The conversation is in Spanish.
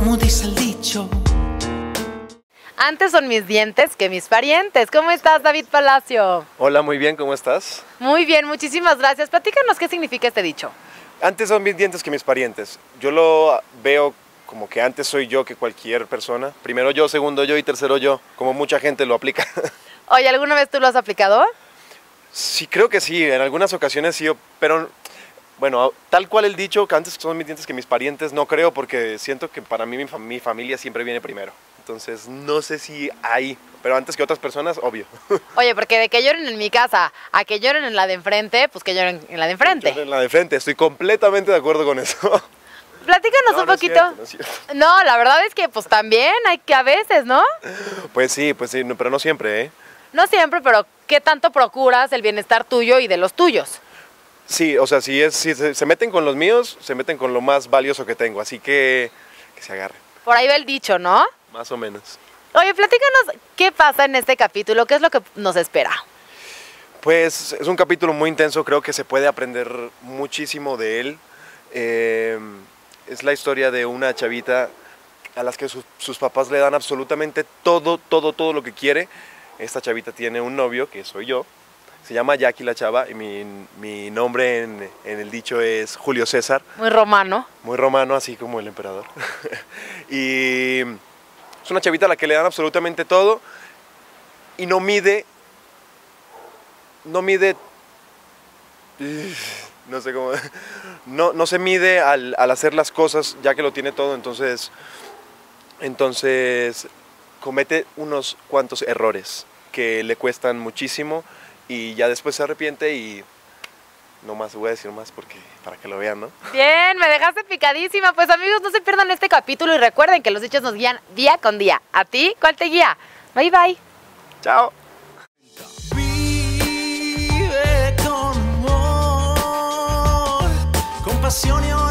como dice el dicho. Antes son mis dientes que mis parientes. ¿Cómo estás, David Palacio? Hola, muy bien, ¿cómo estás? Muy bien, muchísimas gracias. Platícanos qué significa este dicho. Antes son mis dientes que mis parientes. Yo lo veo como que antes soy yo que cualquier persona. Primero yo, segundo yo y tercero yo, como mucha gente lo aplica. Oye, ¿alguna vez tú lo has aplicado? Sí, creo que sí, en algunas ocasiones sí, pero bueno, tal cual el dicho, que antes son mis dientes que mis parientes, no creo, porque siento que para mí mi familia siempre viene primero. Entonces, no sé si hay, pero antes que otras personas, obvio. Oye, porque de que lloren en mi casa a que lloren en la de enfrente, pues que lloren en la de enfrente. Yo en la de frente, estoy completamente de acuerdo con eso. Platícanos No, un no es poquito. cierto, no es cierto. No, la verdad es que pues también hay que a veces, ¿no? Pues sí, no, pero no siempre, ¿eh? No siempre, pero ¿qué tanto procuras el bienestar tuyo y de los tuyos? Sí, o sea, si se meten con los míos, se meten con lo más valioso que tengo, así que se agarren, Por ahí va el dicho, ¿no? más o menos. Oye, platícanos qué pasa en este capítulo, qué es lo que nos espera. Pues es un capítulo muy intenso, creo que se puede aprender muchísimo de él. Es la historia de una chavita a las que sus papás le dan absolutamente todo lo que quiere. Esta chavita tiene un novio, que soy yo, se llama Jackie la chava, y mi nombre en el dicho es Julio César. Muy romano. Muy romano, así como el emperador. Y es una chavita a la que le dan absolutamente todo y no mide, no sé cómo, no se mide al hacer las cosas, ya que lo tiene todo, entonces comete unos cuantos errores que le cuestan muchísimo y ya después se arrepiente y no más, voy a decir más porque para que lo vean, ¿no? Bien, me dejaste picadísima. Pues amigos, no se pierdan este capítulo y recuerden que los dichos nos guían día con día. ¿A ti cuál te guía? Bye, bye. Chao. Vive con amor, con pasión y